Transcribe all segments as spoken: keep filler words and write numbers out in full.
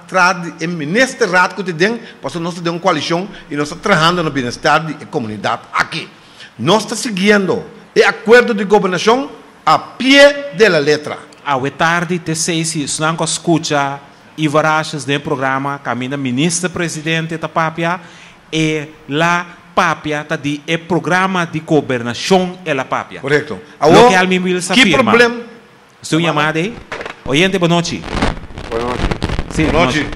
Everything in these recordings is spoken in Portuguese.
trad o ministro raad que tem, porque nós temos uma coalição e nós estamos trabalhando no bem-estar da comunidade aqui. Nós estamos seguindo o acordo de governação a pé da letra. A tarde te sei se não escuta e varachas do programa caminha ministro presidente da Papia e lá Papia tá di é programa de governação é la Papia. Correto. Lo que al mim will que problema? Sua chamada aí? Oyente, boa noite. Boa noite. Sim, boa noite.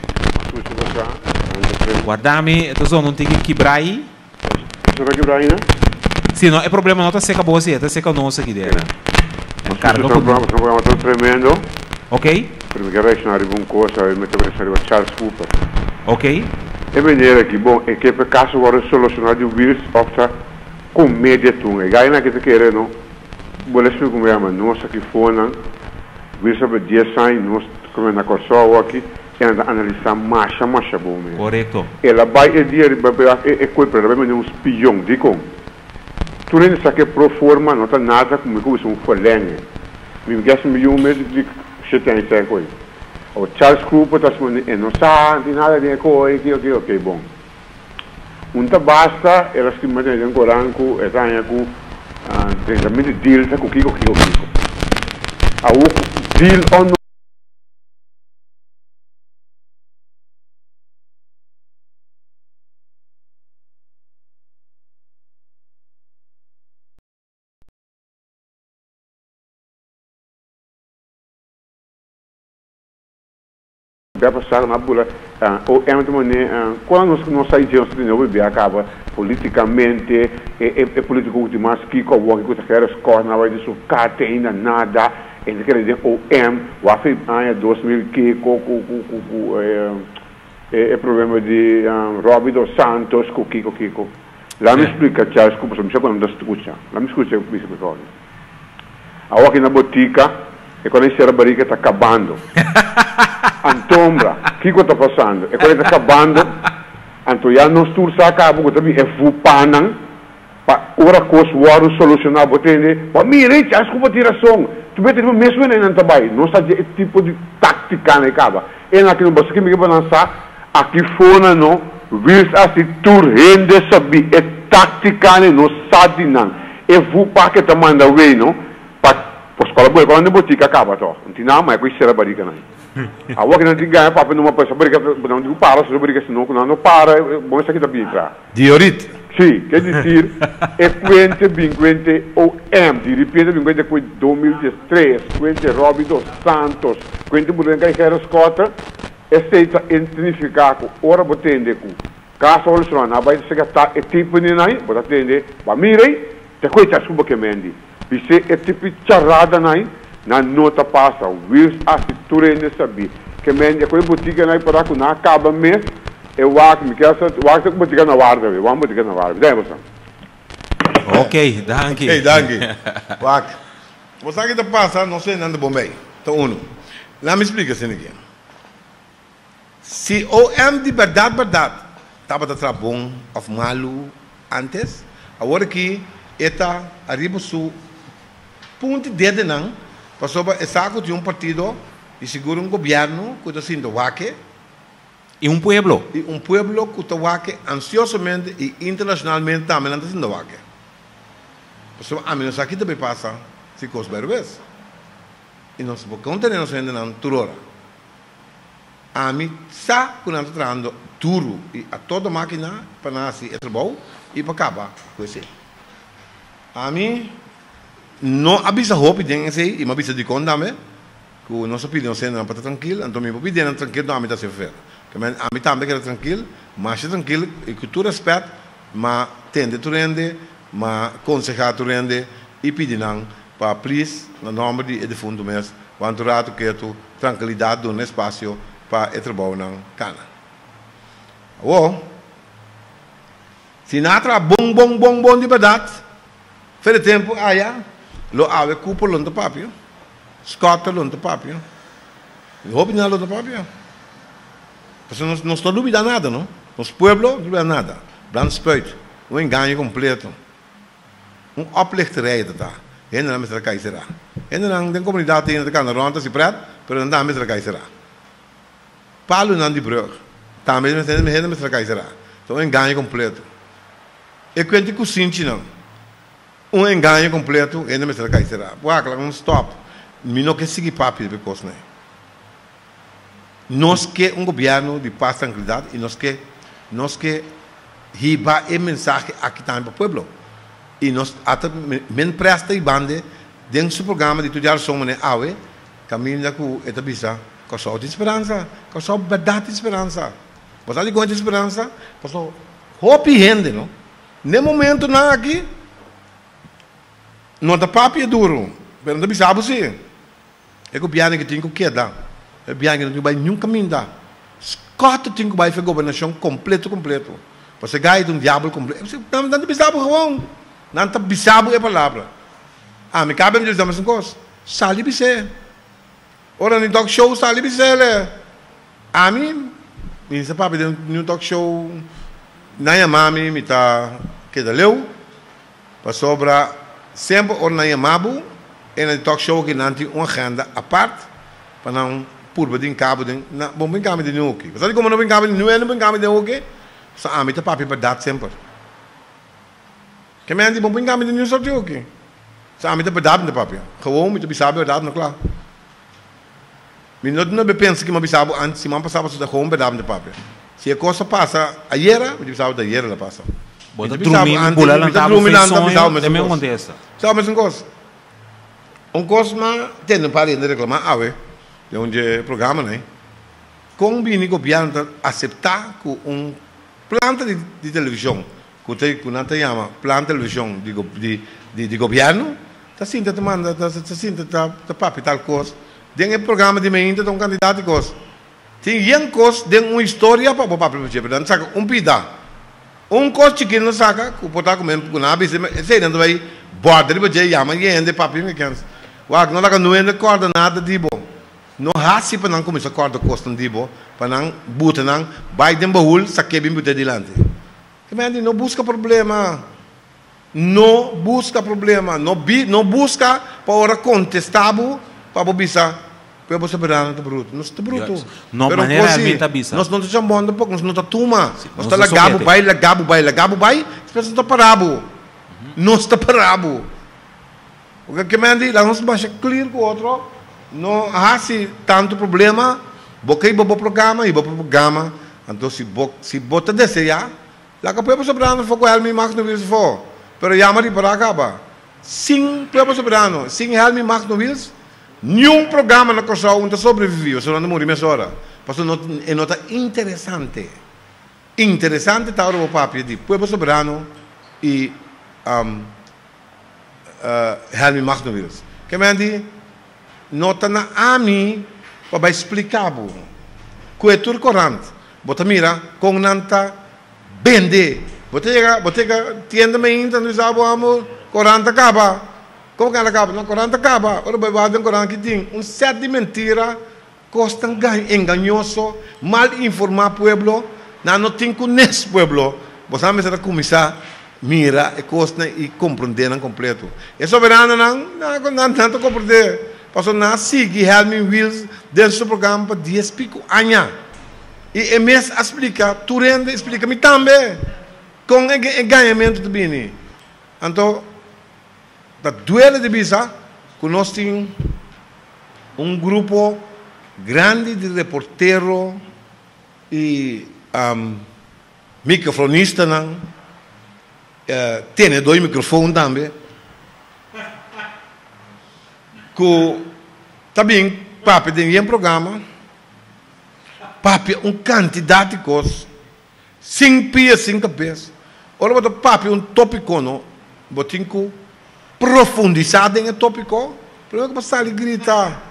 Guardami, tu só não tem que quebrar aí? Você vai quebrar aí, né? Sim, não, é problema não tá seca boa assim, tá seca nossa aqui dentro. É um programa, é um programa tão tremendo. Ok. Primeiro vez na arriva um coisa, eu me estou a Charles Cooper. Ok. É maneira que, bom, é que por caso agora solucionar de vírus, opta com média tunga. E aí, na que te querer, não? Vou lhe explicar como é, mas nós aqui fora, vírus sobre dez anos, nós, como na Kosovo aqui, e analisar marcha, marcha bom mesmo. Correto. Ela vai e dia, é coisa para ver um espião, de como? Tu nem sabe que pro forma, não está nada como que um forlengue. Me gasta milhão meses de setenta e cinco. O Charles Cooper está se não sabe nada de coisa, ok, ok, ok, bom. Um tá basta, elas que me dão coranco, é tanha com treinamento de deal, tá com kiko, kiko, kiko. A o deal on vai passar na bula ou é uma maneira quando nós nós saímos de novo bem acaba politicamente é é político de mais que com o que quer as coisas não vai disso carte ainda nada ele quer dizer o M o afim ano dois mil que com com é é problema de Robbie dos Santos com Kiko Kiko lá me explica Charles como se me chama não escuta lá me escuta o que me fala a aqui na botica e quando esse barriga está acabando Antombra, o que está passando? É quando está acabando, então já não estou acabando, porque também é fupanan, para ora coisa o ar solucionar, entende? Para mim, gente, acho que vou tirar som. Tu vê que mesmo nem não trabalha, não sabe esse tipo de tática na acaba. É naquele basta que me quer lançar, aqui fora não, vês assim tur rende sabe, é tática não sabe não, é fupa que te manda ver não, para a escola boa quando a botica acaba, então, não tem nada mais com isso era barriga não. A outra não ganha papo numa pessoa, porque não digo para, se briga senão não não para, bom isso aqui da pitra. Diorit. Sim, quer dizer, é quente, vinquente ou M, de repente vinquente com dois mil e três, quente Robbie dos Santos, quente Burenga e Heros Cota, esteita significar que ora botende com caso solucionar, vai chegar tá é tipo de nai, bota atende, vai mirei, te coita suba que mendi. Isso é tipo charada nai. Na nota passa, o vírus assistura ainda sabia. Que mendia com a botica na para que não acaba mesmo. Eu acho que essa, eu acho que botica na guarda, eu amo botica na guarda. Daí você. Ok, danke. Ok, danke. Wak. Você que está passando, não sei nada bom bem. Então uno. Lá me explica assim aqui. Se o M de verdade, verdade, estava a bom ou malo antes, agora que está arriba su ponto de não. Passou para saco de um partido e segura um governo que está sendo waque e um pueblo e um pueblo que está waque ansiosamente e internacionalmente também está sendo waque. Passou a menos aqui também passa se coisa berves e nós vamos conter nós ainda não turora. A mim sa que nós trazendo turo e a toda máquina para nascer é bom e para acabar com isso. A mim não avisa roupa tem esse e me avisa de condame que o nosso opinião sendo para tranquilo então me pedindo tranquilo não a mim está se fer que a mim também quer tranquilo mas tranquilo e que tu respeito mas tende tu rende mas consejar tu rende e pedindo para please no nome de de fundo mês quanto rato que tu tranquilidade do espaço para o trabalho não cana oh Sinatra bom bom bom bom de verdade fez tempo ah já lo ave cupo lonta papio Scott lonta papio hobby na lonta papio porque não não estou dúvida nada não nos pueblo não dúvida nada brand spuit um engano completo um oplichterij dat daar en dan met elkaar será en dan de comunidade tem de cana ronda se prat pero não dá met elkaar será Palo não de brug. Também me entende, me entende, me traga será. Então um engano completo. Eu quero que o sinti não. Um engano completo, ainda me traga será. Boa, claro, um stop. Me não quer seguir papi de coisa né. Nós que um governo de paz e tranquilidade e nós que nós que riba e mensagem aqui também para o povo. E nós até me presta e bande dentro do programa de estudar som né, awe, caminho com esta bisa, com só de esperança, com só verdade de esperança. Você ali com esperança, com só hope rende, não? Nem momento não aqui, não dá papi é duro, mas não bisa você. É que o piano que tem que quedar, é o piano que não vai nenhum caminho dar. Scott tem que vai fazer governação completo, completo. Você ganha de um diabo completo. Você não está bisabo gewoon. Não está bisabo é a palavra. Ah, me cabe me dizer mais uma coisa. Sali bise. Ora no talk show sali bise le. A mim, me se papi no talk show na minha mami me tá que da leu. Para sobra sempre ora na minha mabu e no talk show que não tem uma agenda à parte para não por bem cabo de na bom bem cabo de não aqui. Sabe como não bem cabo de não é não bem cabo de não aqui? Sa ami te papi verdade sempre. Que men die bom bem cabo de não só de aqui. Sa ami te verdade de papi. Gewoon met de bisabe verdade não claro. Me não não pensa que uma bisabe antes se man passava só gewoon verdade de papi. Se a coisa passa ayer, o bisabe da ayer ela passa. Bota dormir, pula lá na bisabe também acontece. Sabe mais uma coisa? Um coisa mas tem não para de reclamar, ah, ué. De onde programa, né? Como o governo aceitar que um planta de, de televisão, que tem que não tem chama planta de televisão de de de, de governo, tá sim tá manda tá tá sim tá tá papi tal coisa. Tem um programa de mente de um candidato de coisa. Tem yang coisa, tem uma história para o papi para verdade, saca um pida. Um coisa que não saca, que pode comer com nada, sei não vai border para já chama e ende papi me quer. Wa não dá não ende coordenada de bom. No hasi pa nang kumisa corda costan dibo pa nang buta nang Biden bahul sa kebin buta dilante. Kaya no busca problema. No busca problema. No bi no busca pa ora contestabo pa bobisa pa bo soberano to bruto. Nos to bruto. Yes. No maneira realmente bisa. Nós não estamos chamando pouco, nós não tá tuma. Nós tá lagabo bai, lagabo bai, lagabo bai. Nós tá parabo. Nós tá parabo. O que mandi lá nós baixa clear com outro. Não há se tanto problema, porque aí bobo programa e bobo programa, então se bo se bota desejar, lá que o povo soberano foi com ele mais no vírus for, pero já mas para acabar, sem povo soberano, sem ele mais no vírus, nenhum programa na coisa onde sobreviveu, só não morre mais hora, porque é nota interessante, interessante tá o papo de povo soberano e um, uh, ele mais no vírus, que me andi nota na ami para explicar o coetur corante bota mira com nanta bende bota chega bota chega tienda me ainda no sabo amo corante acaba como que ela acaba não corante acaba ora vai vai corante que tem um set de mentira costa enganoso mal informar pueblo na não tem com nesse pueblo você me será começar mira e costa e compreender completo é soberano não não não tanto compreender. Passou na sigue Helmin Wills dentro do programa para dez pico anos. E é mesmo explica, tu rende, explica-me também. Com o ganhamento de bini. Então, da duela de bisa, que nós temos um grupo grande de reporteros e um, microfonistas, uh, tem dois microfones também. Que também papi tem um programa papi um quantidade de coisas cinco pies cinco cabeças ora botar papi um tópico não botin que profundizar em tópico para que passar e gritar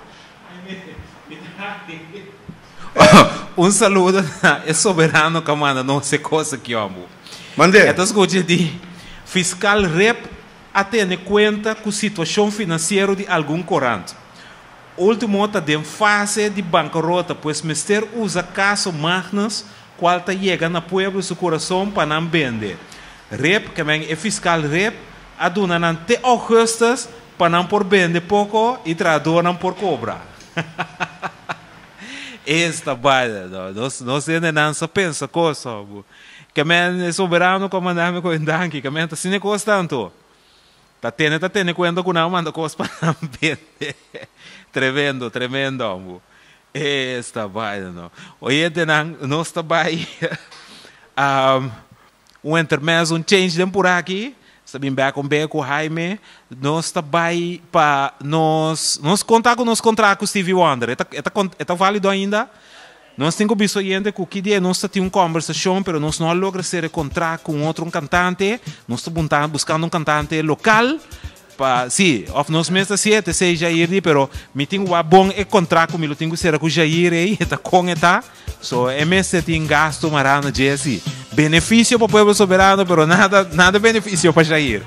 um saludo é soberano que manda não sei coisa que amo mande então escute de fiscal rep a ter conta com a situação financeira de algum corante. Último está em fase de bancarrota, pois mister usa caso magnas qual está chegando na pueblo seu coração para não vender. Rep, que é fiscal rep, a dona até augustas para não por vender pouco e traduzir por cobrar. Esta baila, no, nós nós ainda não se pensa coisa, que men é soberano comandante com danke, que men tá sem coisa tanto. Tá tendo, tá tendo cuenta com não manda coisa para ambiente. Tremendo, tremendo. Esta baila, no. Hoje não nós está vai um um intermezzo, um change por aqui. Sabem bem com bem com Jaime, nós está vai para nós nós contar com nós contrato com Stevie Wonder. Está está está válido ainda. Nós temos que ver que que dia nós temos uma conversação, mas nós não logra ser contrato com outro um cantante. Nós estamos buscando um cantante local. Pa, sim, of nós mesmos assim, até sei Jair, mas me tenho um bom é contrato comigo, tenho que ser com Jair aí, está com eta. So, é mesmo tem gasto marana de assim. Benefício para o povo soberano, mas nada, nada benefício para Jair.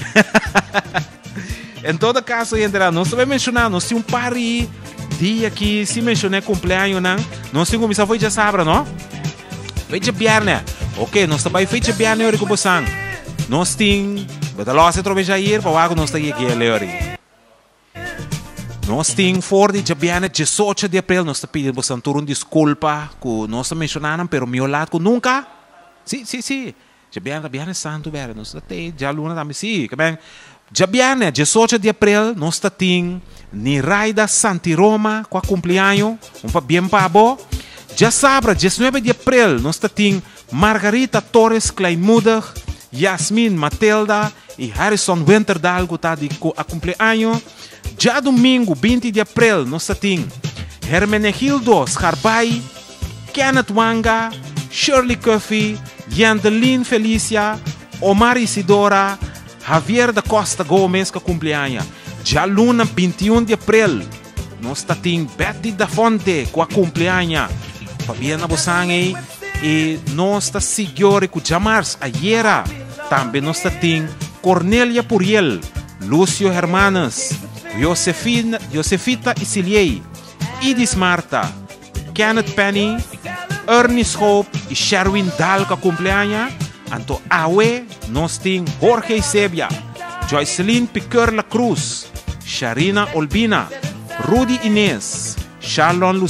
Em todo caso, entra, nós também mencionar, nós temos um par de dia que se mencionei cumpleaños, não? Nós temos começar foi já sábado, não? Fecha viernes. Ok, nós também fecha viernes hoje com você. Nós temos, mas lá se trove Jair, para lá nós estamos aqui hoje. Nós temos for de viernes dezoito de abril, nós estamos pedindo você um desculpa, que nós mencionamos, mas meu lado nunca. Sim, sim, sim. Já viernes, viernes santo, viernes, nós estamos já luna também, sim, que bem. Já viernes dezoito de abril, nós estamos Niraida Santi Roma, com a cumpleaños, um pa bem pabo. Já sábado, dezenove de abril, nós estamos Margarita Torres Kleinmuder, Yasmin Matilda e Harrison Winterdal, que está de a cumpleaños. Já domingo, vinte de abril, nós estamos Hermenegildo Scharbay, Kenneth Wanga, Shirley Coffey, Yandelin Felicia, Omar Isidora, Javier da Costa Gomes, que cumpleaños. Já luna vinte e um de abril, nós estamos Betty da Fonte, com a cumpleaños. Fabiana Bosangue e nós estamos seguindo com Jamars Ayera. Também nós estamos Cornélia Puriel, Lúcio Hermanas, Josefina, Josefita Isiliei, Idis Marta, Kenneth Penny, Ernest Hope e Sherwin Dal, que cumpleaños. Anto Awe, nós temos Jorge Sebia, Joycelyn Piquer La Cruz, Sharina Olbina, Rudy Inés, Charlon Lucía.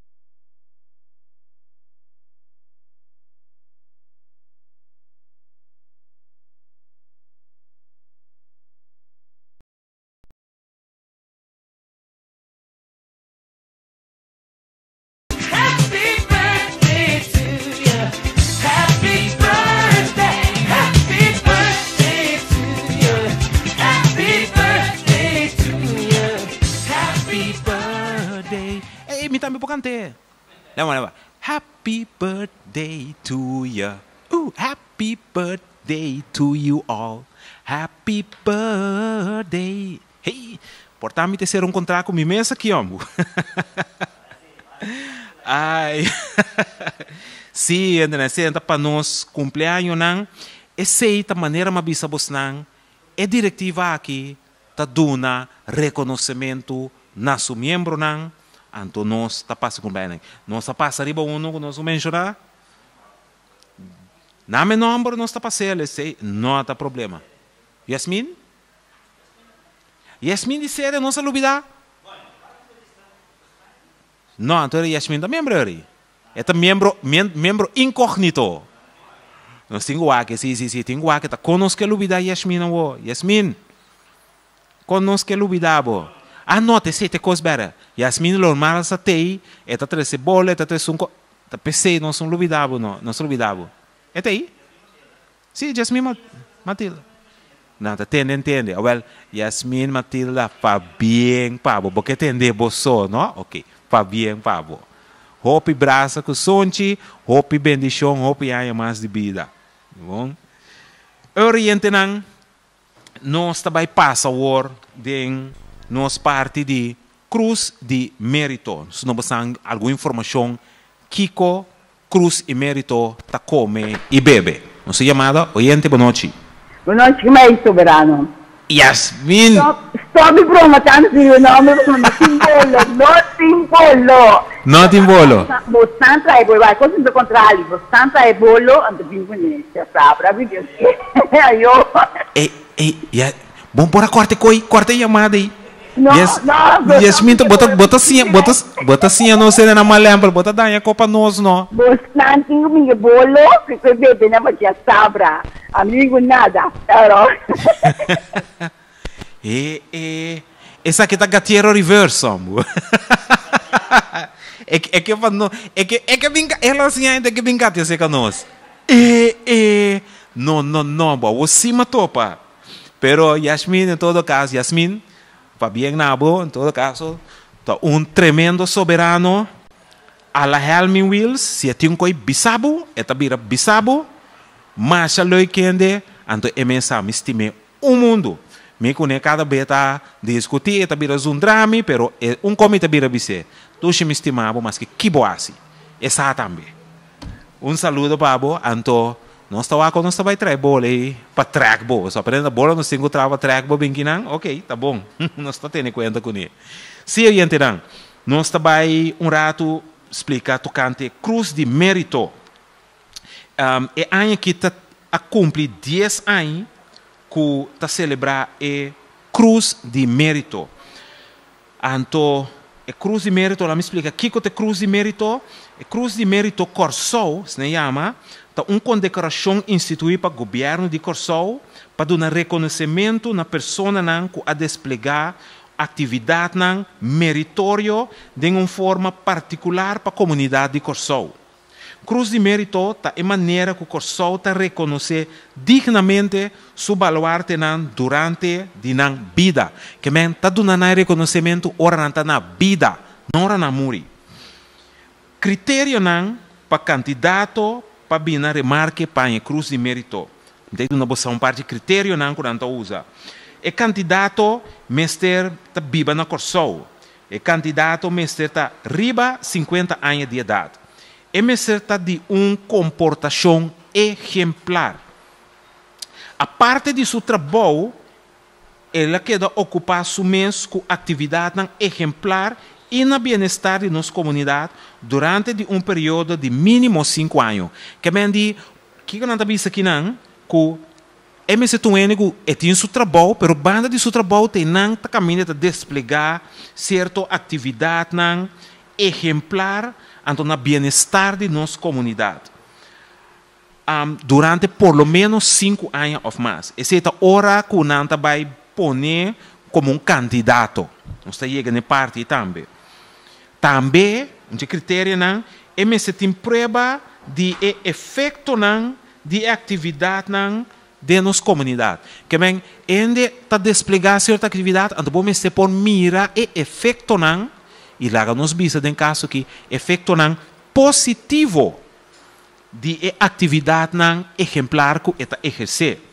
Lembra, lembra? Happy birthday to you. Ooh, happy birthday to you all. Happy birthday. Hey, portanto, te ser um contrato com minha mesa aqui, homem. Ai. Sim, ainda senta para nós cumpleaños não. Essa é a maneira mais bisa vos não. É diretiva aqui tá dando reconhecimento na seu membro não. Anto nós está passando com bem. Nós está passando riba uno que nós mencionar. Na meu número nós está passando, sei, não há problema. Yasmin? Yasmin disse que não se olvidar. Não, então Yasmin é membro ali. É membro, membro incógnito. Nós temos que, sim, sim, sim, temos que, tá conosco olvidar Yasmin não. Yasmin, conosco olvidar bo. Ah, não, te sei, te coisa bera. Yasmin normal sa tei, eta tre cebola, eta tre sunco, ta pensei, não são olvidado, não, não são olvidado. É tei? Sim, Yasmin Matilda. Não, tá entende, entende. Well, Yasmin Matilda fa bem, pabo, porque entende você, não? Ok, fa bem, pabo. Hope braça com sonchi, hope bendição, hope há mais de vida. Bom? Oriente não, nós também passa o war de nós parte de Cruz de Mérito. Se não passam alguma informação, Kiko Cruz e Mérito tá come e bebe. Não se chamada Oriente, boa noite. Boa noite, como é isso, soberano? Yasmin! Stop promatando o nome, não tem bolo, não tem bolo. Não tem bolo? Você traz bolo, vai, coisa do contrário, você traz bolo, ando bem bonito, já sabe, a vida é eu. Ei, ei, bom por a corte coi, corte a chamada aí. No, yes, no, Yasmin, bota, bota assim, bota, bota assim, não sei na malembra, bota daí a copa nós, não. Bos nanting minha bolo, que que bebe na batia sabra. Amigo nada, pero. E, e, essa aqui tá gateiro reverse, amor. É que, é que, não, é que, é que, binga, ela assim ainda que bingate esse que nós. E, e, não, não, não, boa, o cima topa. Pero Yasmin, em todo caso, Yasmin, va bien nabo, em todo caso, tá um tremendo soberano, a la Helming Wheels, se tem um coi bisabo, eta bira bisabo, mas a loi kende, anto emensa mistime o mundo. Me conhe cada beta discutir, eta bira um drama, pero é um comita bira bise. Tu se me estimava, mas que kiboasi. Essa também. Um saludo para abo, anto nós estamos aqui, nós estamos trazer bola aí para track bola. Só aprenda bola, nós temos que trazer track bola bem que não. Ok, tá bom. Nós estamos tendo conta com ele. Se eu entender, nós estamos um rato explicar tocante Cruz de Mérito. Um, é ano que está a cumprir dez anos que está a celebrar a Cruz de Mérito. Então, a Cruz de Mérito, ela me explica o que é a Cruz de Mérito. A Cruz de Mérito Corsol, se chama, é uma condecoração instituída para o governo de Corsol para dar reconhecimento na pessoa que a desplegar atividade meritória de uma forma particular para a comunidade de Corsol. Cruz de Mérito é a maneira que o Corsol está reconhecer dignamente seu baluarte durante a vida. Que está dando reconhecimento ora na vida, não ora na muri. Critério para candidato para vir na remarque para a Cruz de Mérito. Tem uma boa parte de critério que não usa. É candidato mestre está viva na Corsol. É candidato mestre está riba cinquenta anos de idade. É mestre está de uma comportação exemplar. A parte de seu trabalho, ela quer ocupar seu mês com atividade exemplar e na bem-estar de nossa comunidade durante um período de mínimo cinco anos. Que bem de, que eu não estou vendo aqui não, que é mestre tuênico e tem seu trabalho, pero banda de seu trabalho tem não tá caminho de desplegar certa atividade não exemplar então na bem-estar de nossa comunidade. Um, durante por lo menos cinco anos ou mais. Essa é a hora que o Nanta vai pôr como um candidato. Nós está chegando na parte também. Também, um critério não, é mesmo tem prova de efeito não, de atividade não, de nossa comunidade. Que bem, ainda está desplegar certa atividade, então vamos ter por mira e efeito não, e lá nos bisa em caso que efeito não positivo de atividade não exemplar que está exercer.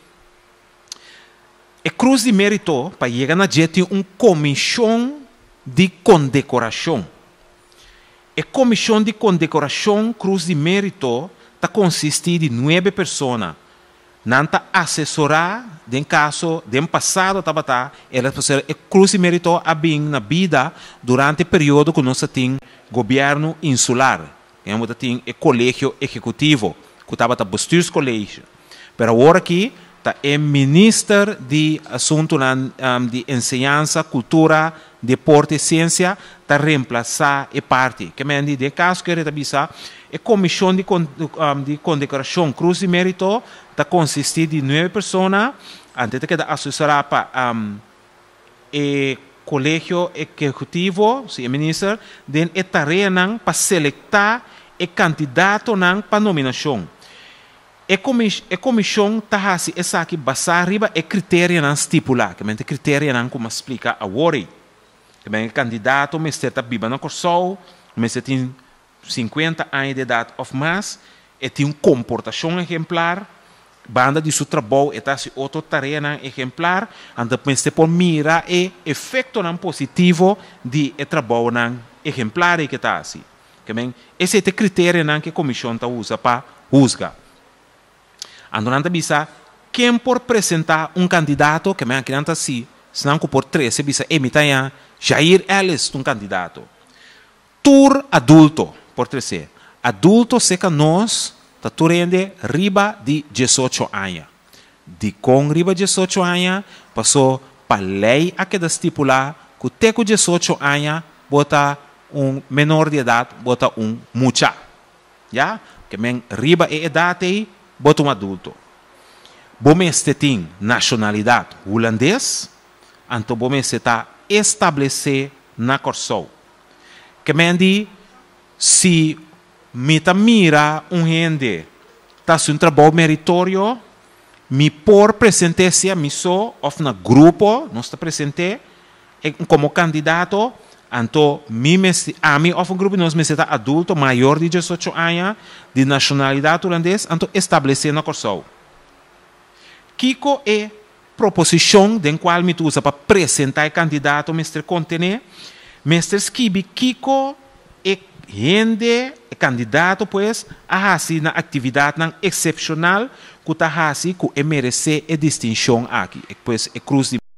A Cruz de Mérito, para chegar na gente, uma comissão de condecoração. A comissão de condecoração Cruz de Mérito está consiste de nove pessoas. Não está assessorar, em caso, de passado, tá, tá, ela fazer a Cruz de Mérito a bem na vida durante o período que nós temos governo insular. Nós temos o colégio executivo, que estava no Bostures Colégio. Mas agora aqui, está o ministro de Assuntos um, de Enseñança, Cultura, Deporte e Ciência, está reemplaçar a parte. Que me de caso que ele está a comissão de, um, de condecoração Cruz de Mérito está consistir de nove pessoas, antes de assessorar para um, o colégio executivo, se é ministro, de a tarefa para seletar o candidato para nominação. A comissão está assim, essa aqui basar riba é critério não estipular, que mente critério não como explica a worry. Que bem, o candidato mestre está viva na Corsol, mestre tem cinquenta anos de idade ou mais, e tem uma comportação exemplar, banda de seu trabalho está se outra tarefa exemplar, então mestre por mira e efeito não positivo de e trabalho não exemplar que está assim. Que bem, esse é o critério não que a comissão está usa para juzgar. Andando a bisa, quem por apresentar um candidato, que me aqui não está assim, senão que por três, se bisa emitar Jair Ellis, um candidato. Tur adulto, por três. Adulto, se que nós, está turende riba de dezoito anos. De com riba de dezoito anos, passou para a lei a que estipular que tem com dezoito anos, bota um menor de idade, bota um mucha. Já? Que men riba a idade aí, bota um adulto. Bom este tem nacionalidade holandês, então bom este está estabelecer na Corsou. Que men di, se me mira um gente, tá um trabalho meritório, me por presentencia, me só, ou na grupo, nós está presente, como candidato, então, a mim, ou um grupo, nós me está adulto, maior de dezoito anos, de nacionalidade holandesa, então, estabelecer na Corsou. Kiko é proposição de qual me usa para apresentar o candidato, mestre Contene, mestre Skibi, Kiko é gente, é candidato, pois, a fazer na atividade não excepcional, que está fazendo, que merece a distinção aqui, pois, é cruz de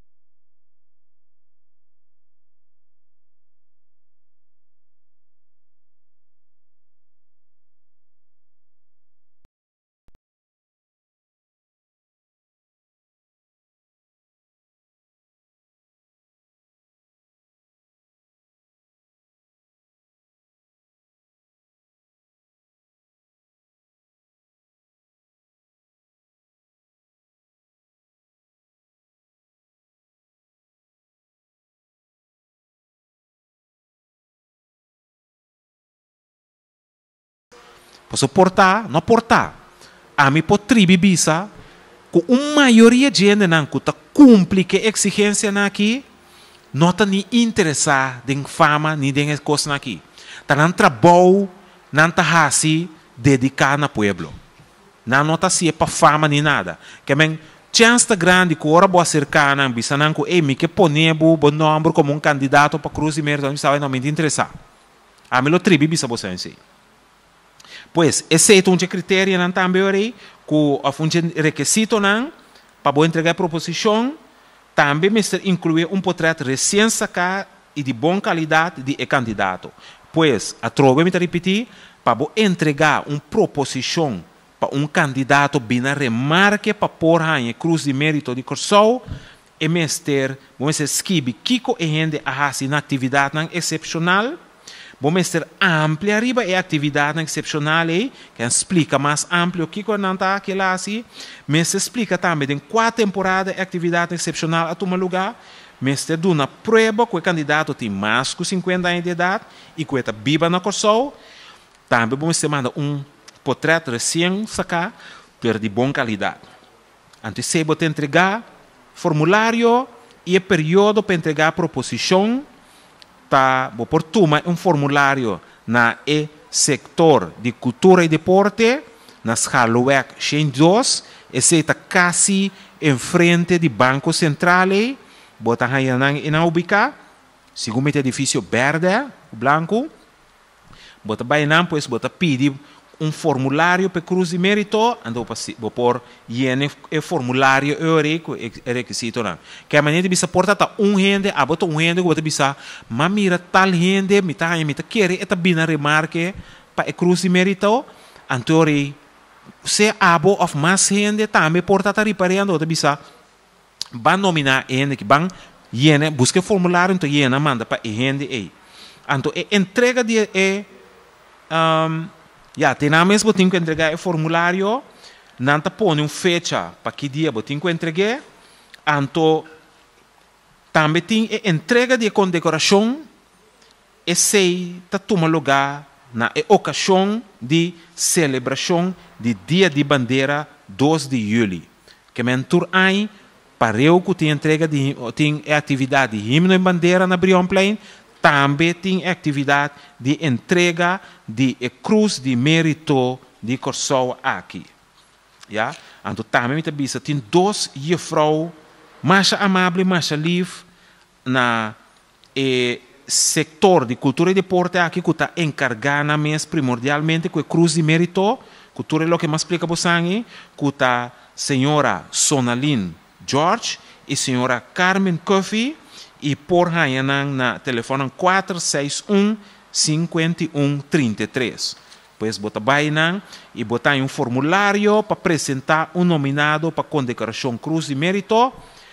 posso portar, não portar. A mim pode tribibisa, com uma maioria de gente não que cumpre que exigência aqui, não está nem interessado em fama, nem em coisas aqui. Está no trabalho, não está assim, dedicado no povo. Não está assim para fama nem nada. Que men chance grande que ora boa cercana, bisa não que me que ponebo bom nome como um candidato para cruz e merda, não estava não me interessar. A mim lo tribibisa você em si. Pois, esse é um critério não também aí, que o requisito não, para entregar a proposição, também incluir um portrait recém-sacado e de boa qualidade de candidato. Pois, a trova me repetir, para entregar uma proposição para um candidato bem remarque para pôr a cruz de mérito de Corsou, é mestre, vamos dizer, Skibi, Kiko e gente a fazer na atividade não excepcional. Vamos ter amplia riba e atividade excepcional aí, que explica mais amplo o que não está aqui lá assim, mas explica também em quatro temporadas de atividade excepcional a tomar lugar, mas ter uma prova que o candidato tem mais de cinquenta anos de idade e que está viva na Corsou, também vamos ter um portrait recém sacado, per de boa qualidade. Antes de você entregar formulário e o período para entregar a proposição, tá, vou por tomar um formulário na e setor de cultura e deporte, nas Haluek cento e dois, esse está quase em frente do Banco Central, bota aí na ubicar, segundo o edifício verde, branco, bota bem não, pois bota pedir um formulário para cruz de mérito, então vou por llene o formulário é requisito não. Que a maneira de bisa portar tá um gente, a bota um gente, bota bisa, mas mira tal gente, me tá me tá querer eta bina remarque para cruz de mérito, então se abo of mais gente também porta tá reparando, bota bisa, van nominar gente que van llene, busca formulário, então llena manda para gente aí. Então a entrega de é um, já, tem na mesma tem que entregar o formulário, não está pondo uma fecha para que dia você tem que entregar, então também tem a entrega de condecoração, e se está tomando lugar na ocasião de celebração do Dia de Bandeira dois de julho, que mentor aí para eu que tem entrega de tem atividade de himno e bandeira na Brion Plain, também tem atividade de entrega de cruz de mérito de Corsou aqui. Ja? Então, também me bisa, tem dois juffrou, mais amável, mais livre, na eh, setor de cultura e deporte aqui, que está encarregada mesmo primordialmente com a cruz de mérito, cultura é o que mais explica para você, que está a senhora Sonaline George e a senhora Carmen Coffey, e por aí na telefone quatro seis um, cinco um, três três. Pois bota bainan e botar um formulário para apresentar um nominado para condecoração Cruz de Mérito.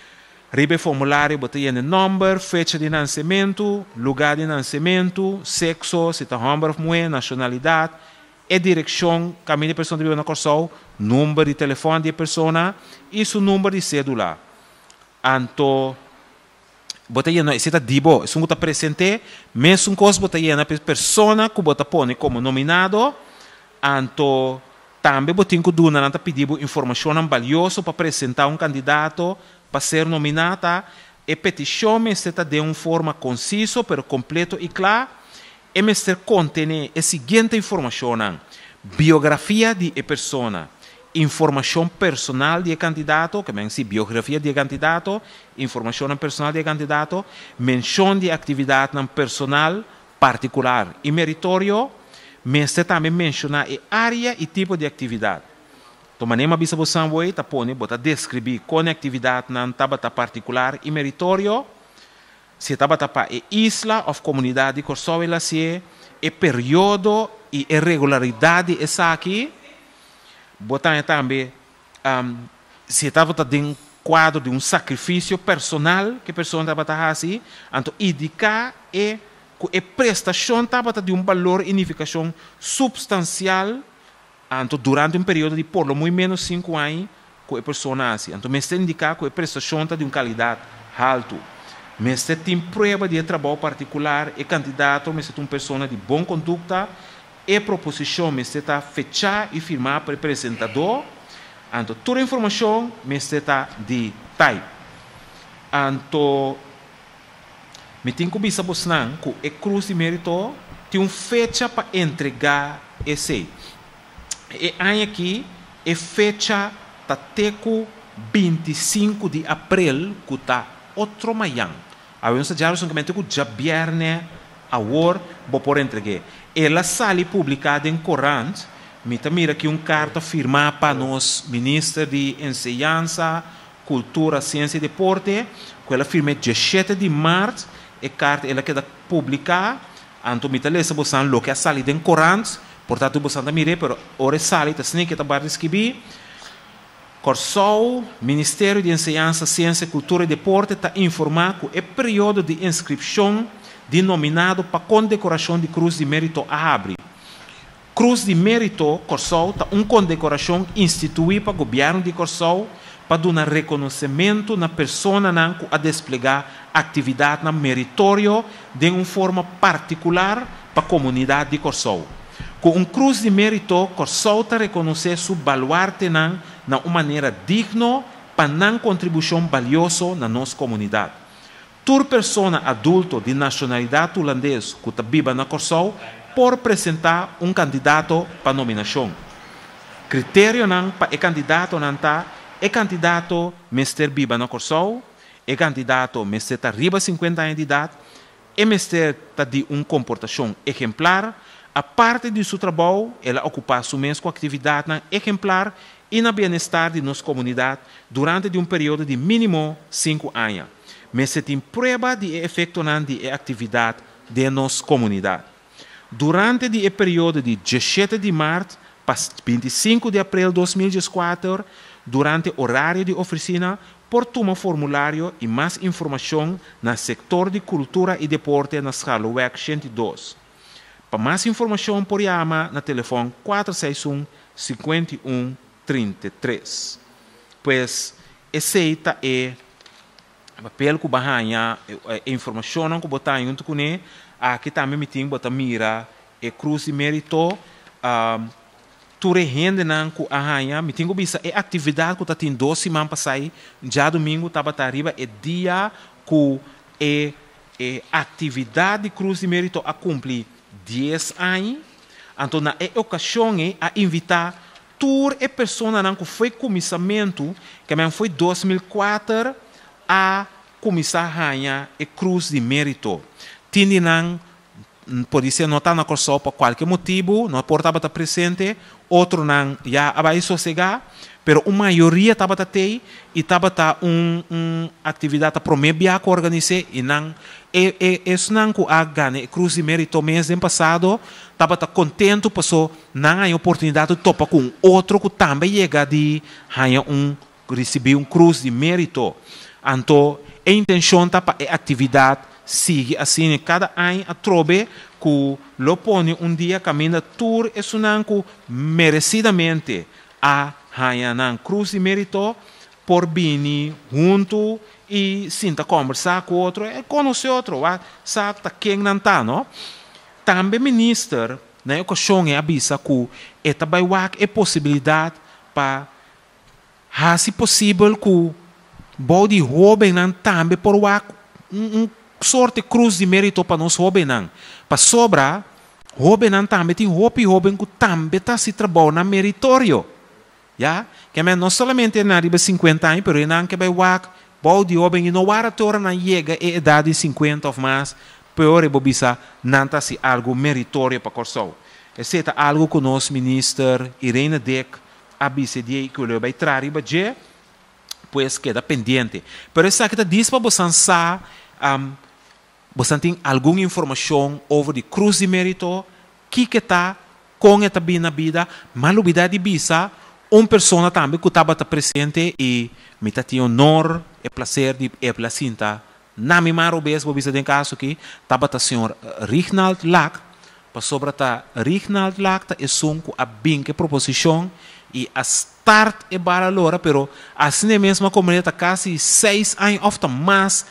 Ribe formulário, bota aí o número, fecha de nascimento, lugar de nascimento, sexo, se está homem ou mulher, nacionalidade, e direção, caminho de pessoa que vive na Corsol, número de telefone de pessoa e seu número de cédula. Então, bota aí, se está dibo, se está presente, mesmo coisa bota aí na pessoa que bota põe como nominado, então, também bota em que duna, não pedindo informação valiosa para apresentar um candidato para ser nominada, e petição está de uma forma concisa, pero completo e clara, e mestre contém a seguinte informação: biografia de pessoa, informação personal de candidato, que vem se biografia de candidato, informação personal de candidato, menção de atividade personal particular e meritório, mestre também menciona a área e tipo de atividade. Então, maneira bisa bosan boi, tá pone, bota descrever conectividade na tabata particular e meritório, se tabata pa e isla ou comunidade Corsol ela se e período e irregularidade essa aqui, botar também um, se tabata de quadro de um sacrifício personal que a pessoa tabata assim, então indicar e a prestação tabata de um valor e unificação substancial. Então, durante um período de por lo menos cinco anos, que a pessoa assim. Então, me indicar que a prestação está de uma qualidade alta. Me tem prova de trabalho particular e candidato, me uma pessoa de boa conduta e proposição me está fechar e firmar para o apresentador. Então, toda a informação me está de type. Então, me tem que bisa bosnan que a cruz de mérito tem uma fecha para entregar esse. E aí aqui, a fecha está até vinte e cinco de abril, que está outro manhã. A gente já somente que já viernes a hora, vou por entregar. Ela sai publicada em Corant, me mira aqui uma carta firmada para nós, ministro de Enseñanza, Cultura, Ciência e Deporte, que ela firma dezessete de março, e a carta ela queda publicada, então me talvez você lo que a saída em Corant. Portanto, você não mire, mas ora sali, tá sem que tá para escrever. Corsol, Ministério de Enseñanza, Ciência, Cultura e Deporte está informando que o período de inscrição denominado para condecoração de Cruz de Mérito a abre. Cruz de Mérito, Corsol, está uma condecoração instituída para o governo de Corsol para dar reconhecimento na pessoa que a desplegar atividade na meritório de uma forma particular para a comunidade de Corsol. Com um cruz de mérito, Corsol está reconhecer seu baluarte na uma maneira digna para uma contribuição valiosa na nossa comunidade. Toda pessoa adulta de nacionalidade holandesa que está viva na Corsol pode apresentar um candidato para nominação. Critério para o candidato não está é candidato mestre viva na Corsol, é candidato mestre está arriba de cinquenta anos de idade, é mestre está de uma comportação exemplar. A parte de seu trabalho, ela ocupa sua mesma atividade na exemplar e na bem-estar de nossa comunidade durante um período de mínimo cinco anos. Mas se tem prova de efeito de atividade de nossa comunidade. Durante o período de dezessete de março para vinte e cinco de abril de dois mil e quatro, durante o horário de oficina, por tomar formulário e mais informação no setor de cultura e deporte na escala W E C cento e dois. Para mais informação, por chama no telefone quatro seis um, cinco um, três três. Pois, esse é o papel que bahaya a informação que botar junto com ele. Aqui também me tem botar mira e cruz de mérito. Tu rende não com a rainha. Me tem que bisa é atividade que está tendo dois semanas para sair. Já domingo estava arriba é dia que é atividade de cruz de mérito a cumprir dez anos, então na ocasião a invitar toda a pessoa que foi comissamento, que também foi dois mil e quatro, a comissar a rainha e cruz de mérito. Tindi não pode ser notado na Corsol por qualquer motivo, não portava estar presente, outro não já vai sossegar, mas a maioria estava aí e estava uma um atividade para prometer que organizar e não e, e, isso não que a ganha cruz de mérito mês passado estava contente passou não a oportunidade de topar com outro que também chega de ganhar um receber um cruz de mérito. Então, a intenção tá para a atividade sigue assim cada ano a trobe que lo pone um dia caminha tour e sunanco merecidamente a Hayanan Cruz de Mérito por bini junto e sinta conversar com outro e conhecer outro, sabe tá quem não tá, não? Também ministro na ocasião é avisa que esta vai é possibilidade para se possível que body jovem não também por wak um, um sorte cruz de mérito para nós jovem não para sobra jovem não também tem hope jovem que também tá se trabalha na meritório, já que não somente na riba cinquenta anos, pero não que vai wak body jovem e não era tora na chega a idade de cinquenta ou mais, pior é bobisa não tá se algo meritório para corso. Esse é algo que nós ministro Irene Deck avisa de que ele vai trazer para pues queda pendiente. Pero essa que está diz para você um, você tem alguma informação sobre a cruz de mérito que está com esta na vida, mas a vida de visa uma pessoa também que estava presente e me tem honor e prazer de e placinta na minha maro vez vou dizer em caso que estava o senhor Reginald Lack para sobre a Reginald Lack é um que a bem que proposição e a start é para lora, pero assim mesmo como ele está quase seis anos ou mais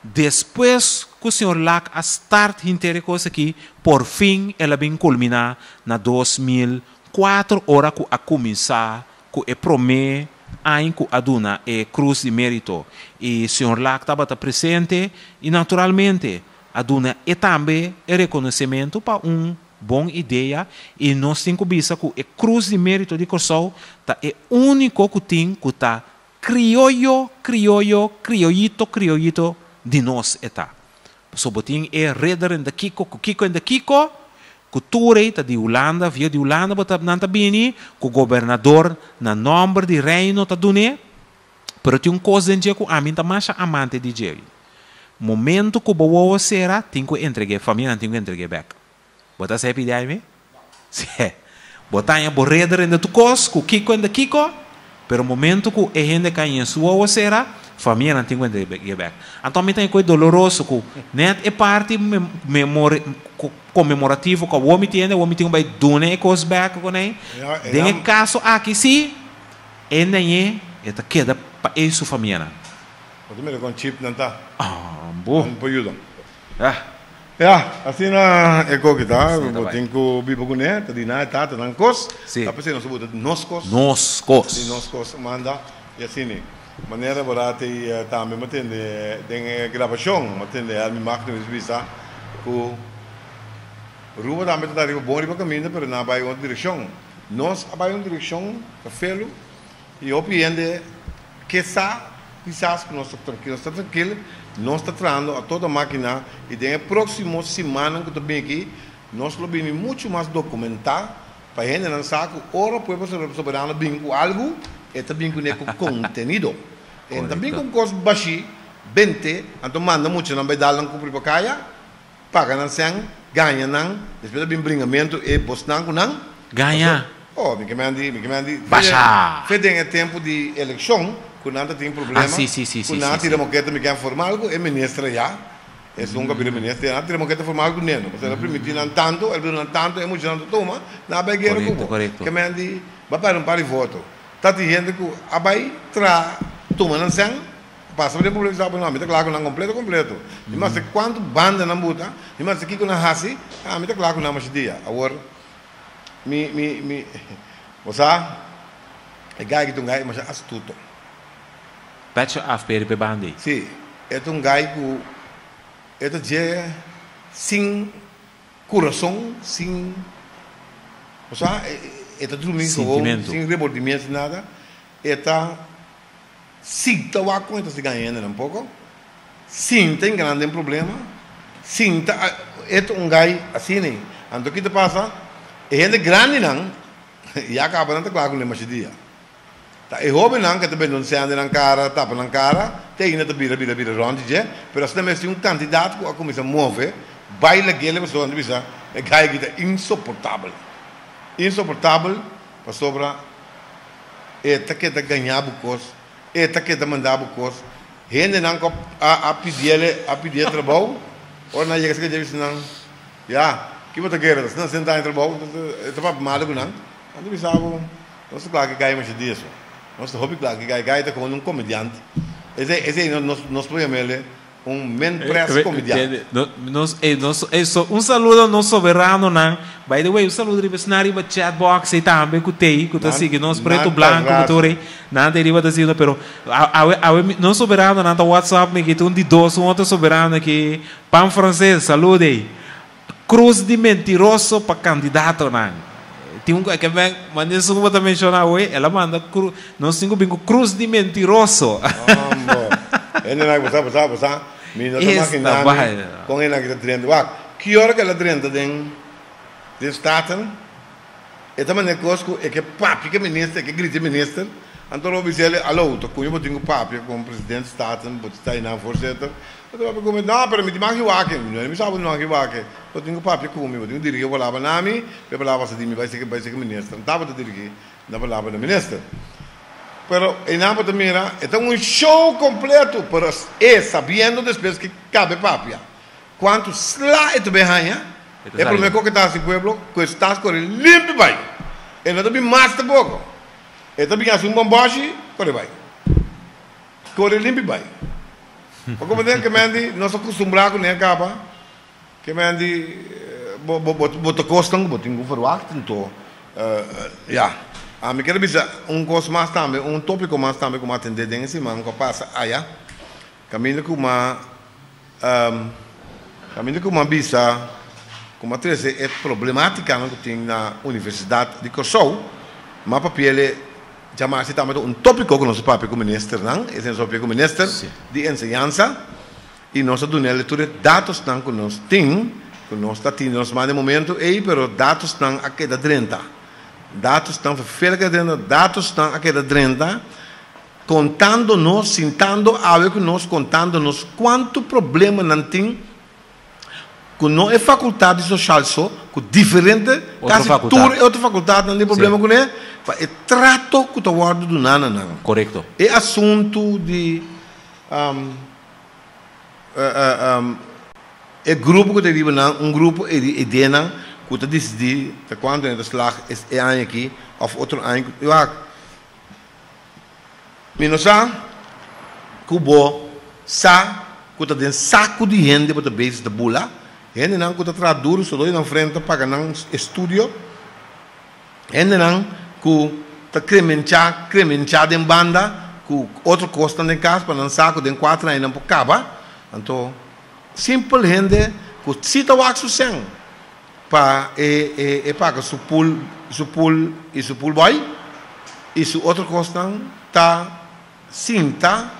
depois que o senhor Lack a start inteira coisa aqui, por fim ela vem culminar na dois mil e quatro hora que a começar que é promê ano que a duna é cruz de mérito e o senhor Lack estava presente e naturalmente a duna é também é reconhecimento para um boa ideia e nós temos que ver que a cruz de mérito de Corsol tá é único que tem que tá criollo, criollo, criollito, criollito de nós está. Sobotin é redder em da Kiko, Kiko em da Kiko, que ture tá de Holanda, via de Holanda, bota nanta bini, que o governador na nome de reino tá dune, pero tem um coisa em que a mim tá mais amante de Jerry. Momento que o boa será, tem que entregar, família tem que entregar back. Bota se happy day me? Sim. Bota em borreder em tu cos, com Kiko em da Kiko, pero momento que a gente cai em sua será, família não tem que entregar back. Então me tem coisa doloroso que net é parte memori comemorativo que o homem tem, o homem tem que vai donar coisas back com ele. Tem caso aqui sim, ainda é, é tá queda para isso família. Pode me com chip não tá? Ah, bom. Não pode ajudar. Ah. Ja, assim na eco que tá, eu tenho que viver com ele, tá de nada, tá, tá na cos. Sim. Tá pensando sobre nos cos. Nos cos. De nos cos manda e assim, maneira barata e também matende, tem gravação, matende a minha máquina de visa, que Rua também está arriba bom riba caminho, pero na vai outra direção. Nós vai uma direção, cafelo e opiende que está quizás que nós estamos tranquilos, está tranquilo. Nós estamos trazendo a toda a máquina e na próxima semana que estou bem aqui, nós vamos muito mais documentar para a gente não saber que ora o povo soberano vem com algo e também com conteúdo. E também com coisas baixas, vinte, então manda muito, não vai dar um cumprir para caia, paga não sem, ganha não, depois vem bringamento e bostan com não. Ganha. Oh, me queimando, me queimando. Baixa. Foi em tempo de eleição. Quando não tem problema, ah, sim, sim, sim, quando não tem democrata me quer formar algo, é ministra já, é só um capítulo ministro, não tem democrata formar algo neno, porque ela permite não tanto, ela não tanto, é muito não toma, na begueira como. Correto. Que me andi, vai para um par de voto, tá dizendo que abai tra toma não sem, passa por problema sabe não, me tá claro não completo completo, mas quando banda não buta, mas aqui com a hasi, ah me tá claro não mais dia, agora me me me, você é gai que tu gai mas astuto. Patch af per pe bandi. Sim, é um gai que é de sem coração, sem, ou seja, é dormir com sem remordimento nada, é tá sim tá o com então se ganhando um pouco, sim tem grande problema, sim tá é um gai assim né, então que te passa é grande não, e acaba não tá claro com mais dia. E jovem não que também não se anda na cara, tapa na cara, tem ainda bira bira bira ronde je, pero se também se um candidato que começa a mover, baila aquele pessoa não bisa, é cai que é insuportável, insuportável para sobra, é tá que tá ganhar bucos, é tá que tá mandar bucos, Gente não a a pedir a pedir trabalho, ou na chega que diz não, já, que você quer, se não sentar em trabalho, então para mal com não, ando bisavo, nós claro que cai mais disso, nós hobby claro que cai cai como um comediante, esse esse nós nós podemos ele um menpress comediante. Nós é nós é só um saludo não soberano não, by the way um saludo riba cenário ba chatbox e também que tem que tá seguindo nós preto branco motor nada deriva da cima pero a a não soberano não tá WhatsApp me que tu um de dois um outro soberano que pan francês salude cruz de mentiroso para candidato não tem um que vem mas isso como também mencionar hoje ela manda cruz nós cinco bingo cruz de mentiroso ele não vai passar passar me não tá maquinando com ele que tá treinando wak que hora que ela treina den de staten e também é coisa é que papi que ministro que grita ministro então eu disse ele alô tô com eu tenho papi como presidente staten but está aí na voorzitter eu papi como não para me dimag wak não me sabe não wak eu tenho papi como eu tenho dirigir palavra nami eu palavra se dimi vai ser vai ser ministro não tava dirigir na palavra do ministro. Pero en ambos de mira, es un show completo, pero es sabiendo después que cabe papia. Cuánto sla esto behaña, el problema que está en pueblo, que estás con el limpio bay. Y no te vi más tampoco. Esto vi hace un bombashi, corre bay. Corre limpio bay. Porque me dicen que me andi, no se acostumbra con el capa, que me andi, boto costan, boto tengo verwacht en todo. Ja. Ah, me quero dizer um coisa mais também, um tópico mais também como atender dentro de cima, que passa aí, caminho com uma, um, caminho com uma bisa, como atrás é problemática que tem na Universidade de Kosovo, mas para ele chamar-se também um tópico que nós papi como ministro, não? Esse é o tópico como ministro de ensinança e nós damos a leitura de dados não que nós tem, que nós está tendo nós mais de momento, aí, pero dados não a cada trinta. Dados estão fergando, dados estão aqui da trinta, contando-nos, sentando a ver com nós, contando-nos quanto problema não tem, que não é faculdade social só, com diferente, quase tudo é outra faculdade, não tem problema com ele, é trato que está guardado do nana, não. Correto. É assunto de, um, uh, um, é grupo que deriva, um grupo é de ideia, que decidi que quando a slag is é ano aqui ou outro ano eu acho minosa cubo sa que tá dentro saco de gente para base da bula gente não que tá traduz só dois na frente para não estúdio gente não que tá cremencha cremencha de banda que outro costa de casa para não saco de quatro aí não acaba então simple gente que cita o axo sem para e e paga su pool su pool e su pool boy e su outro costan tá sinta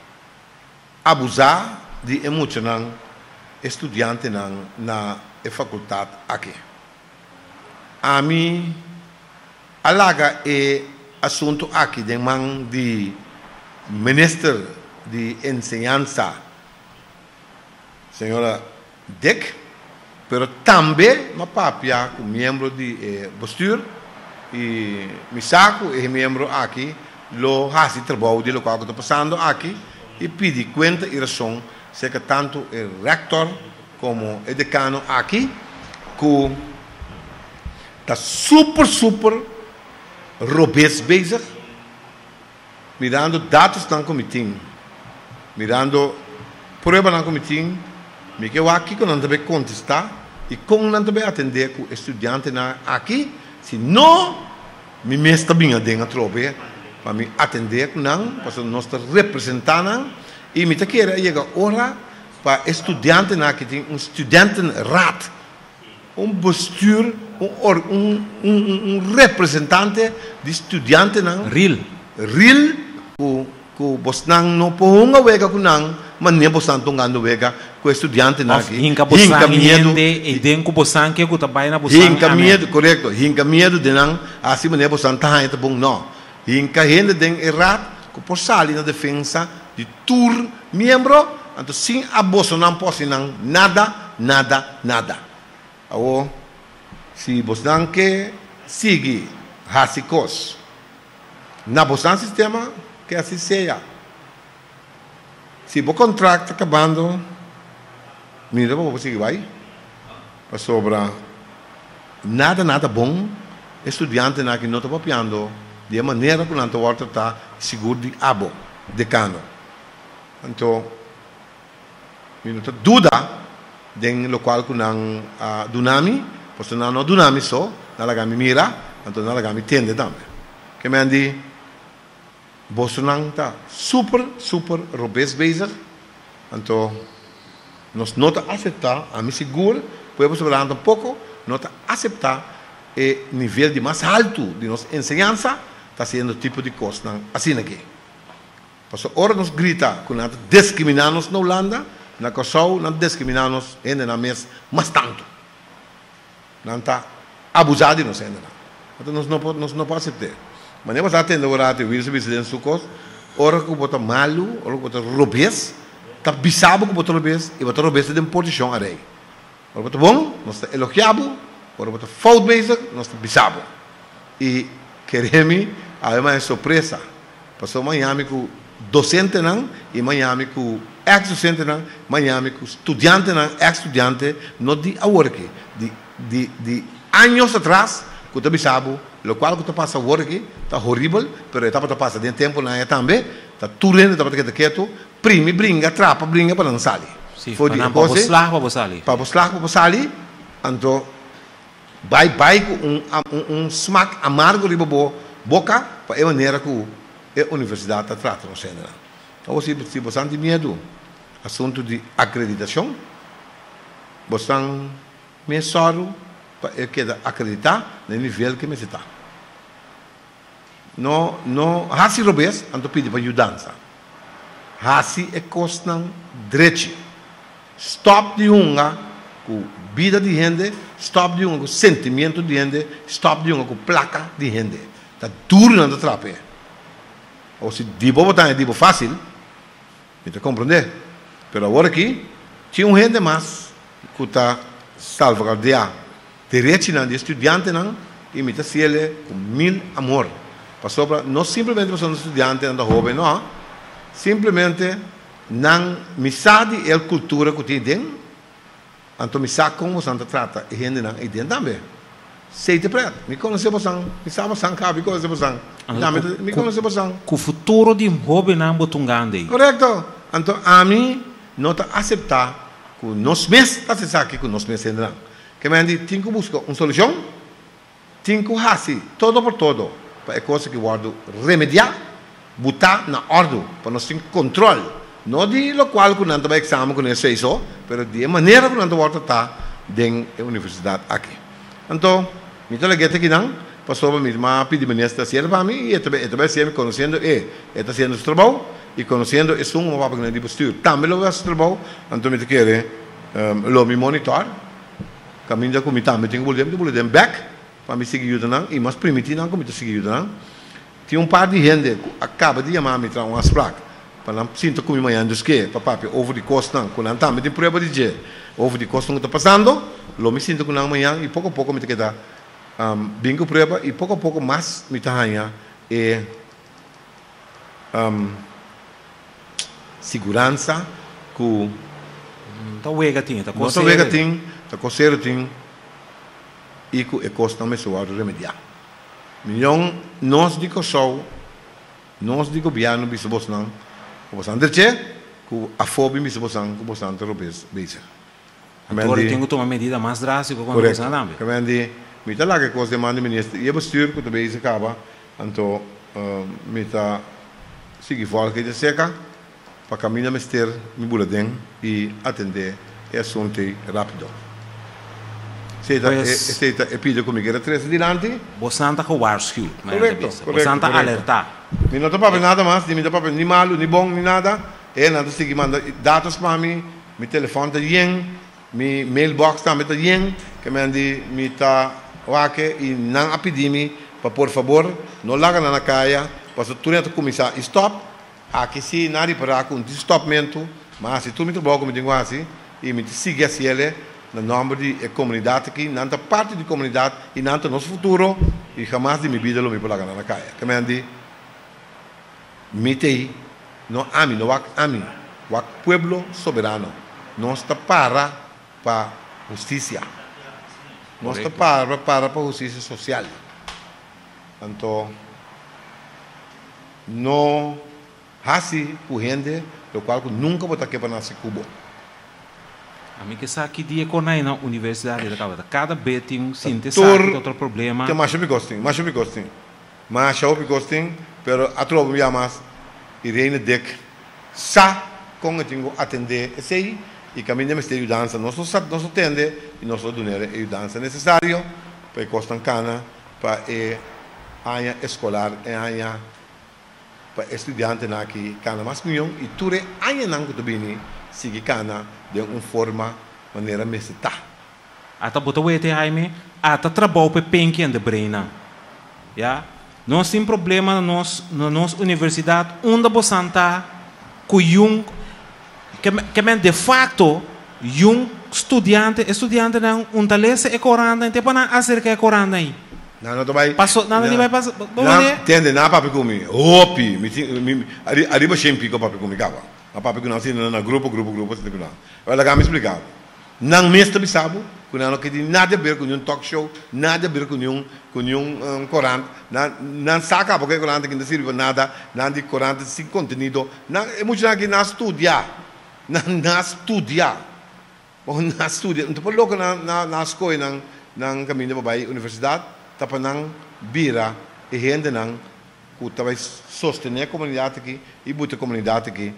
abusar de emocional estudante na na faculdade aqui a mim alaga e assunto aqui de man de ministro de enseñanza senhora Dick. Pero também, meu papi, como membro de eh, bestuur, e me saco e membro aqui, lo hace trabalho de lo que está passando aqui, e pedi conta e razão, se que tanto o rector como o decano aqui, que está super, super robusto bezig, mirando dados na comitê, mirando provas na comitê, me que eu aqui que não deve contestar e como não deve atender com o estudante na aqui, se não me mesta bem a dentro para me atender com não, para nós estar representando e me te queira chega hora para estudante na aqui tem um estudante rat, um bestuur, um, um, um, um representante de estudante na real, real o que você não põe vega com não mas nem você não tongando vega com estudante na aqui hinca medo e denco bosan que eu trabalho na bosan hinca medo correto hinca medo de não assim nem você não tá então bom não hinca gente den errado que por sair na defesa de tour membro então sim a bolsa não pode não nada nada nada ao se você não quer seguir hasicos na bosan sistema que assim seja se o contrato está acabando, mira, vamos seguir vai. Para sobra nada, nada bom, estudante na que não está papiando, de maneira que não está está seguro de abo, decano. Então, não está dúvida den lo qual que não uh, dunami, posto não não dunami só, não lagami mira, então não lagami tende também. Que me andi, bosto não está super, super robust bezig, então nós não está aceitar, a mim seguro, podemos falar um pouco, não está aceitar o nível de mais alto de nossa ensinança, está sendo tipo de coisa assim aqui. Posto ora nos grita que nós discriminamos na Holanda, na Kosovo não discriminamos ainda na mês, mas tanto. Não está abusado de nós ainda. Então nós não nós não podemos aceitar. Mas nem você atende agora te vir subir dentro do cos, ora que bota malu, ora que bota robês, tá bisabo que bota robês e bota robês de posição arei. Ora bota bom, nós está elogiado, ora bota fout bezig, nós está bisabo. E queremos a uma surpresa. Passou Miami com docente não e Miami com ex-docente não, Miami com estudante não, ex-estudante, não de agora aqui, de de de anos atrás, que tu bisabo, o qual que tu passa agora aqui, está horrível, pero etapa tu passa de tempo na também, está tudo indo, está para quieto, prime, brinca, trapa, brinca para não sair. Sim, para não poslar para sair. Para poslar para sair, então vai vai com um um um smack amargo de boca, para a maneira que a universidade trata, não sei nada. Então, se você bastante medo, assunto de acreditação, bastante meio para que acreditar no nível que me está. Não, não, assim robês, então pede para ajudança. Assim é coisa direito. Stop de uma com vida de gente, stop de uma com sentimento de gente, stop de uma com placa de gente. Está duro na trapa. Ou se dibo botar é dibo fácil, me te compreender. Pero agora aqui, tinha um gente mais que está salvaguardar direito de estudante não e me te ciele com mil amor. Para sobra, não simplesmente para os estudantes da jovem, não. Simplesmente não me sabe a cultura que tem dentro, então me sabe como você trata e gente não e dentro também. Sei te preto, me conhece você, me sabe você, me conhece você, me conhece você. Que o futuro de um jovem não botungande. Correto. Então a mim não está aceitar que nós mesmos está se sabe que nós mesmos não. Que me diz, tem que buscar uma solução, tem que fazer todo por todo para a coisa que guardo remediar, botar na ordem para nós ter controle. Não de lo qual que não vai exame com isso isso, mas de maneira que não vai estar dentro da universidade aqui. Então me está ligando aqui não, passou para mim, mas pedi ministro ser para mim e também também sempre conhecendo e está sendo o trabalho e conhecendo é só uma papo que não de postura. Também lo vai trabalho, então me quer lo me monitor, caminho com me também tenho que voltar, tenho que voltar back para me seguir ajudando e mais primitivo não como me seguir ajudando. Tinha um par de gente que acaba de chamar me trazer umas placas para não sinto como amanhã dos que para papi over de costa não, quando também tem prova de dia over de costa não está passando, lo me sinto com amanhã e pouco a pouco me te queda um, bingo prova e pouco a pouco mais me te ganha e um, segurança que tá wega tinha, tá coceiro, tá wega tinha, tá coceiro tinha e que a costa não me soa remediar. Milhão nós de Kosovo, nós de governo bisbos não, o bastante che, que a fobia bisbos não, que bastante robês beijo. Agora tem que tomar medida mais drástica quando você anda. Correto. Me tá lá que coisa demanda ministro, e a postura que também se acaba, então me tá seguir fora que de seca, para caminhar mister me boletim e atender e assunto rápido. Seita seita e pide comigo era três adiante. Você não está com waarschuwd, correto. Você não está alertar. Me não está para nada mais, nem me está para nem malo, nem bom, nem nada. É nada se que manda dados para mim, meu telefone está yen, meu mailbox está está yen, que me andi me está waque e não a pedir me para por favor, não larga na caia, para tu não começar stop, aqui se nada para com stopmento, mas se tu me trabalha como digo assim e me sigue assim ele no nome de comunidade aqui, não é parte da comunidade e não é nosso futuro e jamais de minha vida não me pode na caia. Que me andi, me tei, não ame, não é ame, o pueblo soberano. Não está para para justiça. Não está para para para justiça social. Então, não assim por gente, do qual nunca vou estar aqui para nascer Cuba. A mim que sabe que dia quando aí na universidade da Cava, cada vez tem um síntese de outro problema. Que mais eu gostem, mais eu gostem, mais eu gostem, pero a tropa me mais Irene Dek, sa com eu tenho atender esse aí e caminho de mistério dança, nós só nós atende e nós só donar a dança necessário para costar cana para a área escolar, a área para estudante na aqui cana mais milhão e tudo a área não que tu bem sigue cana de uma forma, maneira mesita. Ata bota o ete Jaime, ata trabalho para penque de breina. Ya, nós tem problema na nos na nossa universidade, onde você está com um que que de facto um estudante, estudante não um talento é coranda, então para acerca é coranda aí. Não, não vai. Passou, não, não vai passar. Não, entende? Não papi comigo. Opi, me me arriba sempre com papi comigo. A papi que não se na grupo, grupo, grupo, se não. Olha, cá me explicar. Não me está bisabo, que não que nada a ver com um talk show, nada a ver com um com um corante, não não saca porque corante que não serve nada, não de corante sem conteúdo, não é muito que não estudia, não não estudia, ou não estudia, então por logo na na na escola não não caminho para a universidade, tá para não vira e gente não que talvez sostener a comunidade aqui e botar a comunidade aqui,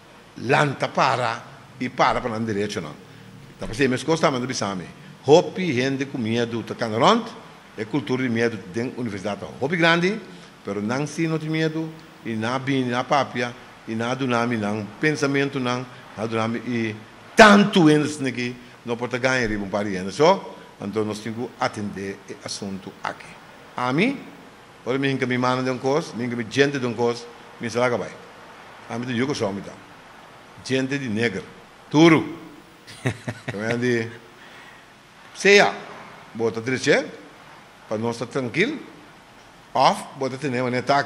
lanta para e para para não direito não. Tá para ser mais costa mas não bisame. Hopi gente com medo tá canaront, é cultura de medo dentro da universidade. Hopi grande, pero não se não tem medo e na bin na papia e na dunami não pensamento não, na dunami e tanto eles aqui não pode ganhar riba um pariente. Só, então nós temos que atender o assunto aqui. A mim, por mim que me manda de um coisa, mim que me gente de um coisa, me será que vai. A mim de eu que sou me dá. Gente de negro, turo. Quindi, seja, bota triste, para nós estar tranquilo, off, bota ter um ataque.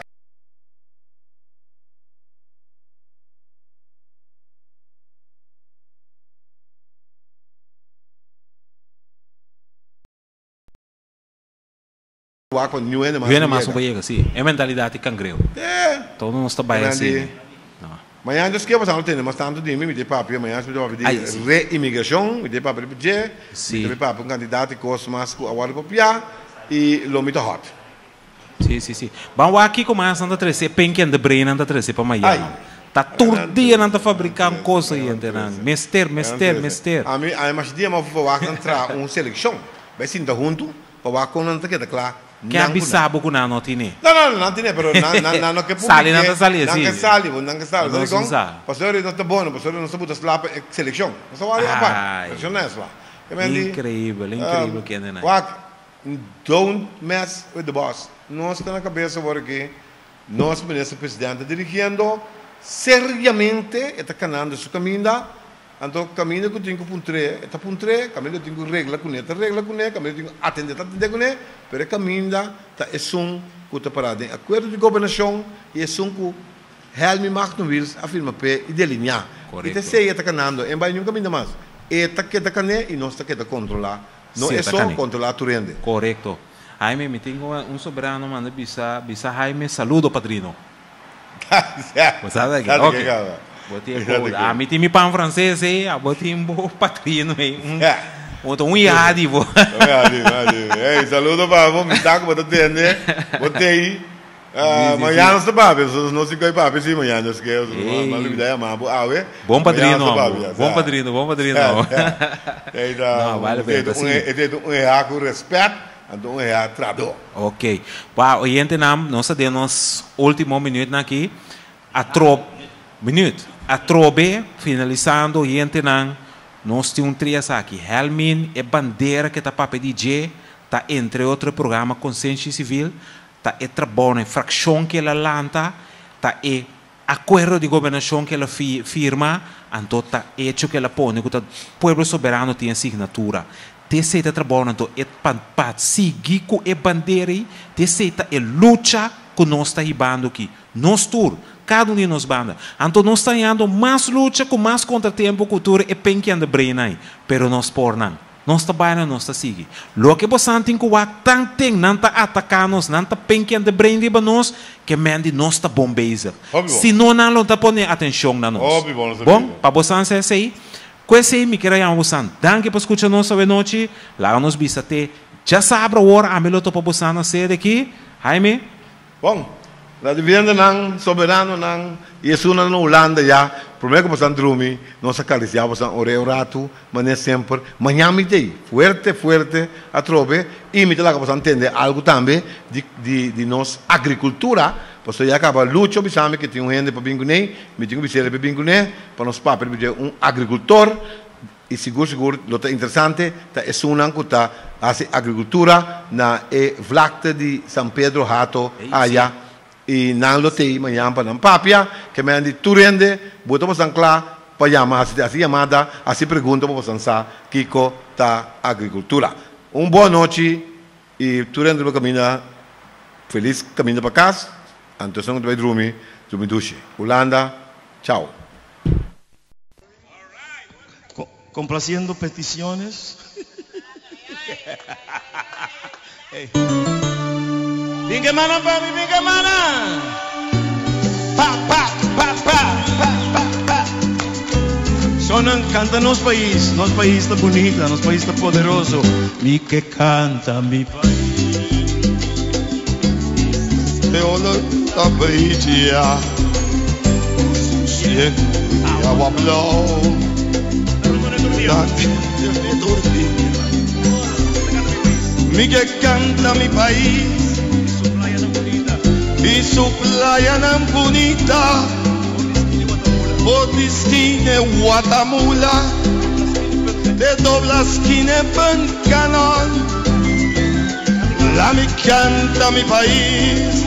Viene mais um banheiro, sim. É mentalidade cangreu. É. Então não está bem assim. Amanhã nós que passamos tempo, mas tanto de mim, me dê papo, amanhã nós vamos pedir reimigração, me dê papo de budget, me dê papo um candidato que custa mais que agora para piar e lo muito hot. Sim, sim, sim. Vamos aqui começa a trazer penken de brain anda trazer para amanhã. Tá todo dia anda fabricando coisa aí, entendeu? Mester, mester, mester. A mim, a mais dia mas vou entrar uma seleção, vai se ainda junto, para quando não está claro. Que abissabo que não tem. Não, não, não tem, pero não não que sali não está sali, não que sali, não que sali. Não com. Pastor não está bom, pastor não está buta slap seleção. Não só vai a parte. Isso não é só. Incrível, incrível que é né. What? Don't mess with the boss. Nós está na cabeça porque nós ministro presidente dirigindo seriamente está canando seu caminho. Então, caminho que eu tenho que puntre, está puntre, caminho que eu tenho que regra com ele, regra com ele, caminho que eu tenho que atender, atender com ele, pero caminho está é som que está parado em acordo de governação e é som que Helmi Machtowils afirma pe e delinear. E te sei está canando, em baixo um caminho mais. Eta que está canando e nós está que está controlar. Não é só controlar tu rende. Correto. Jaime, me tenho um soberano manda bisa bisa Jaime saludo padrino. Você sabe que? Ok. A mim tem me pão francês aí, a botei um bom patrino aí, um outro um iadi bo. Ei, saludo para você, me dá que você entende, botei. Amanhã nós estamos, nós se coi papi sim amanhã nós que eu uma ideia mas ah ué. Bom padrino, bom padrino, bom padrino. Não, vale bem. Um um errar com respeito, então um errar trabalho. Ok, para o gente não, nós temos último minuto aqui, a trop minuto. A trobe, finalizando, gente não, nós temos um três aqui. Helmin é bandeira que está para P D G, está entre outros programas Consciência Civil, está é trabalho em fração que ela lanta, está é acordo de governação que ela firma, então está hecho que ela põe, que o povo soberano tem assinatura. Te seita trabalho, então é para seguir com a bandeira, te seita é luta que nós está ribando aqui. Nós tour, cada um de nós banda. Então nós está indo mais luta com mais contratempo cultura e penquem de brain aí. Pero nós por não. Nós está bairando, nós está seguindo. Lo que você tem que o tan tem, não está atacando, não está penquem de brain de nós, que mendi nós está bom bezig. Se não não está pondo atenção na nós. Bom, para você ser assim. Queste mi quero chamar você. Danke por escutar nós essa noite. Lá nos bisate. Já sabe a hora a melhor para você na sede aqui. Jaime. Bom, na dividenda não, soberano não, e isso na Holanda já. Primeiro que você drumi, nós acariciamos você oreo rato, mas sempre. Manhã me dei, forte, forte, a trove, e me dá que você entender algo também de de de nossa agricultura. Porque já acaba luta, bisame que tem um gente para bingunei, me tem um bisele para bingunei, para nós papel de um agricultor e seguro seguro, lo tá interessante, tá é uma que tá faz agricultura na e vlakte de São Pedro Hato, allá e não lo tem manhã para não papia, que me andi turende, botou para Sancla, para chamar assim assim chamada, assim pergunta para você sa, Kiko tá agricultura. Um boa noite e turende para caminhar, feliz caminho para casa. Antes não vai dormir, dormir duche. Holanda, tchau. Complaciendo peticiones. Hey. Vinga mana para mí, vinga mana. Pa pa pa pa pa pa pa. Sonan canta nos país, nos país está bonita, nos país está poderoso. Mi que canta mi país. Te olor ta brigia. Siek ya wablo. Mi que canta mi país y su playa tan bonita por esquina Guatemala de dobla esquina Pancanón. La mi canta mi país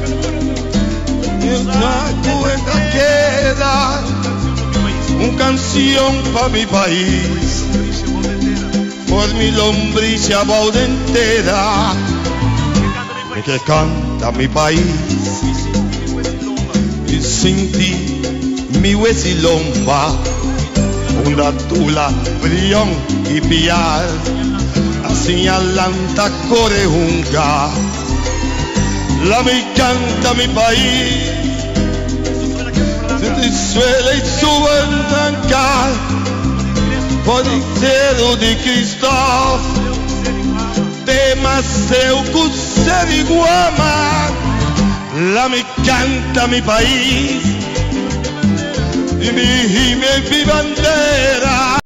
y una cuenta queda una canción para mi país por mi lombricha bauda entera que canta mi país y sin ti mi huesilomba una tula brillón y piar así alanta corejunga la me canta mi país se suele y sube trancar por el dedo de Cristo demasiado que guama la me canta mi país y mi, y mi bandera